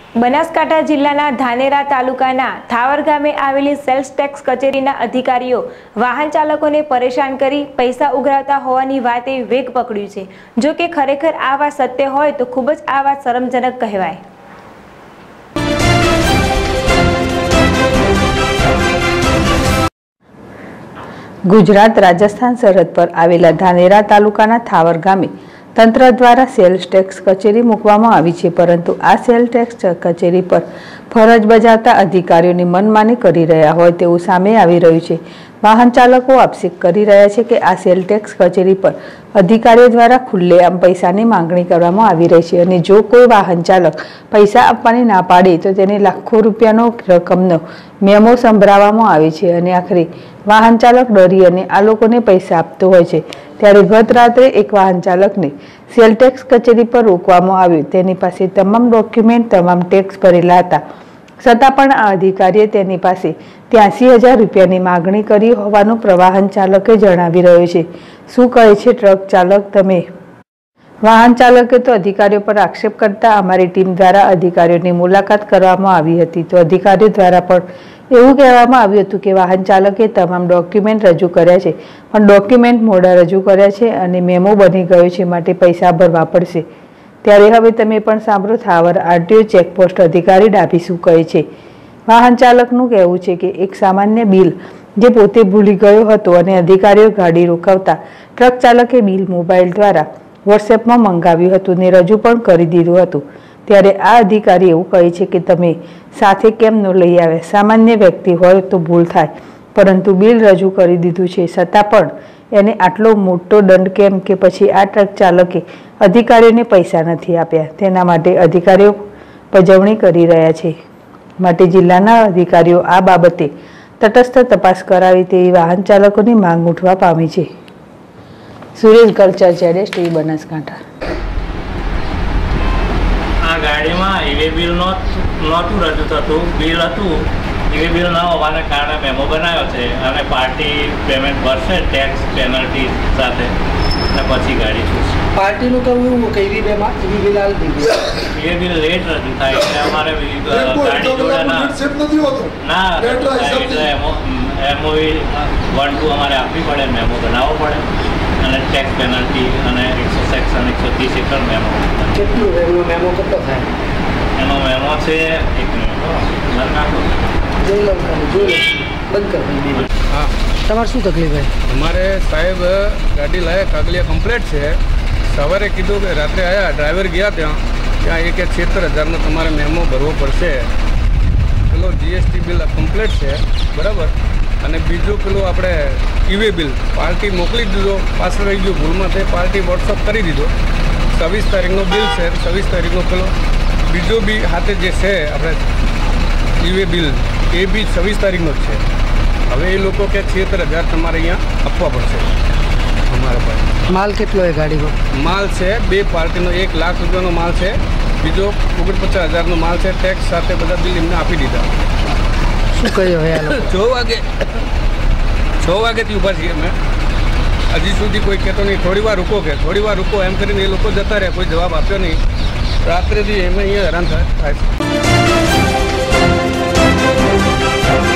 બનાસકાંઠા જિલ્લાના ધાનેરા તાલુકાના થાવર ગામે આવેલી સેલ્સ ટેક્સ કચેરીના અધિકારીઓ વાહન ચાલકોને પરેશાન કરી પૈસા ઉઘરાવતા હોવાની વાતે વેગ પકડ્યું છે। જો કે ખરેખર આ વાત સત્ય હોય તો ખૂબ જ આ વાત શરમજનક કહેવાય। गुजरात राजस्थान सरहद पर आवेला धानेरा तालुकाना थावर गामे तंत्र द्वारा सेल्स टेक्स कचेरी मूकवामां आवी छे, परंतु आ सेल टेक्स कचेरी पर फरज बजावता अधिकारीओनी मनमानी करी रह्या होय तेवुं सामे आवी रह्युं छे। वाहन चालको आक्षेप करी रह्या छे के आ सेल टेक्स कचेरी पर अधिकारीओ द्वारा खुल्लेआम पैसानी मांगणी करवामां आवी रही छे अने जो कोई वाहन चालक पैसा आपवानी ना पाडे तो तेने लाखों रूपियानो रकमनो मेमो संभळाववामां आवे छे अने आखरे वाहन चालक डरी अने आ लोकोने पैसा आपतो होय छे। त्यारे गत रात्रे एक वाहन चालकने सेल टेक्स कचेरी पर रोकवामां आव्यो। तेनी पासे तमाम डॉक्यूमेंट तमाम टेक्स भरेला हता, छतां पण आ अधिकारीए तेनी पासे 83,000 रूपियानी मागणी करी होवानुं वाहन चालके जणावी रह्यो छे। शुं कहे छे ट्रक चालक तमे? वाहन चालके तो अधिकारीओ पर आक्षेप करता अमारी टीम द्वारा अधिकारीओनी मुलाकात करवामां आवी हती तो अधिकारीओ द्वारा पण एवुं कहेवामां आव्युं हतुं के वाहन चालके तमाम डॉक्यूमेंट रजू कर्या छे पण डॉक्यूमेंट मोडा रजू कर्या छे अने मेमो बनी गयो छे माटे पैसा भरवा पड़शे। त्यारे हवे तमे पण सांभळो थावर आरटीओ चेकपोस्ट अधिकारी डाभी शुं कहे छे। वाहन चालकनुं कहेवुं छे के एक सामान्य बिल जे पोते भूली गयो हतो अने अधिकारीओ गाड़ी रोकावता ट्रक चालके बिल मोबाइल द्वारा वॉट्सएप में मंगाव्युं हतुं ने रजू पण करी दीधुं हतुं। त्यारे आ अधिकारी एवुं कहे छे के तमे साथे केम न लई आव्या। सामान्य व्यक्ति होय तो भूल थाय, परंतु बिल रजू करी दीधुं छे छतां पण एने आटलो मोटो दंड केम के पछी आ ट्रक चालके अधिकारीओने पैसा नथी आप्या तेना माटे अधिकारीओ पजवणी करी रह्या छे। माटे जिल्लाना अधिकारीओ आ बाबते तटस्थ तपास करावे तेवी वाहन चालकोनी मांग उठवा पामी छे। Suresh culture ZS TV Banaskantha. आ गाड़ी में ईवे बिल नहोतुं रजू थतुं, बिल हतुं ईवे बिल न होवाने कारणे मेमो बनाव्यो छे अने पार्टी पेमेंट भरशे टेक्स पेनल्टी साथे ने पछी गाड़ी छूटशे। पार्टीनुं कहेवुं एवुं के ईवी बिल आल दीधुं, ईवे बिल लेट रजू थाय એટલે અમારે ગાડી જોડે ના એટલે MOV 1-2 અમારે આપવી પડે, મેમો બનાવવો પડે અને ટેક્સ પેનલ્ટી અને 100 સેક્શન 130 હેઠળ મેમો। કેટલું એનો મેમો કેટલો થાય? એનો મેમો છે 1 મિનિટ નાખો જોઈ લો બંધ કર દે। हाँ તમારે શું તકલીફ है? हमारे साहेब गाड़ी लाया कागलिया कम्प्लीट है। सवारे कीधुं के रात्रे आया ड्राइवर गया त्या 76,000 तमारे मेमो भरवो पड़शे। पेलो GST बिल कम्प्लीट है बराबर अने बीजू पेलुं आपणे ईवे बिल पार्टी मोकली दीधो, पाछळ रही गयुं भूल में पार्टी वॉट्सअप करी दीधो। 26 तारीखनो बिल है, 26 तारीखनो पेलो बीजो बी हाथे जे छे आपणे ईवे बिल ए बी 26 तारीखनो ज छे। हवे ए लोको के 76,000 तमारे अहींया आपवा पड़शे। अमारा पास माल केटलो है गाड़ी में? माल है 2 पार्टीनो 1 लाख रूपियानो माल है, बीजो 49,000 माल है। टेक्स साथे बधा बिल एमने आपी दीधा। शुं कह्यो है आ लोको? 6 वागेथी ऊभा छीए अमे, हजी सुधी कोई कहेतो नहीं थोड़ी वार रुको एम करीने ए लोको जता रह्या, कोई जवाब आप्यो नहीं। रात्रेथी एम अहींया हैरान थाय।